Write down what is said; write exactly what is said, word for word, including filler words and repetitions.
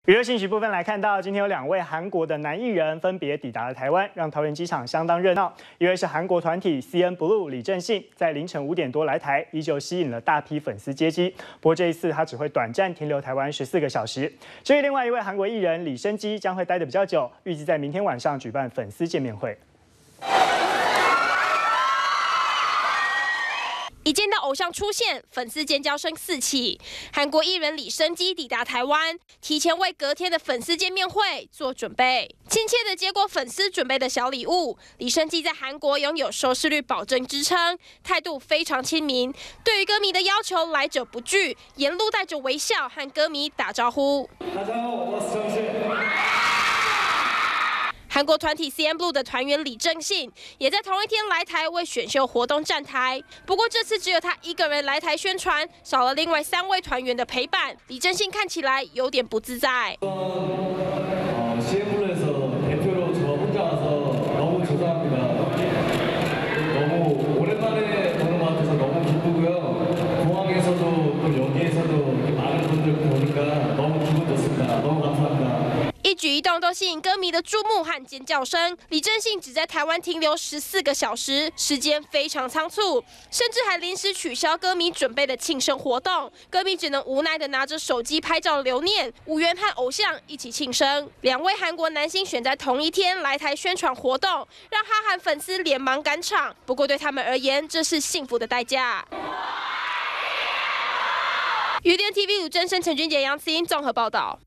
娱乐信息部分来看到，今天有两位韩国的男艺人分别抵达了台湾，让桃园机场相当热闹。一位是韩国团体 C N Blue 李正信，在凌晨五点多来台，依旧吸引了大批粉丝接机。不过这一次他只会短暂停留台湾十四个小时。至于另外一位韩国艺人李昇基，将会待得比较久，预计在明天晚上举办粉丝见面会。 一见到偶像出现，粉丝尖叫声四起。韩国艺人李昇基抵达台湾，提前为隔天的粉丝见面会做准备，亲切的接过粉丝准备的小礼物。李昇基在韩国拥有收视率保证之称，态度非常亲民，对于歌迷的要求来者不拒，沿路带着微笑和歌迷打招呼。 韩国团体 C N Blue 的团员李正信也在同一天来台为选秀活动站台，不过这次只有他一个人来台宣传，少了另外三位团员的陪伴。李正信看起来有点不自在。 一举一动都吸引歌迷的注目和尖叫声。李正信只在台湾停留十四个小时，时间非常仓促，甚至还临时取消歌迷准备的庆生活动，歌迷只能无奈的拿着手机拍照留念，无缘和偶像一起庆生。两位韩国男星选在同一天来台宣传活动，让哈韩粉丝连忙赶场。不过对他们而言，这是幸福的代价。余联 T V 鲁真生、陈俊杰、杨思英综合报道。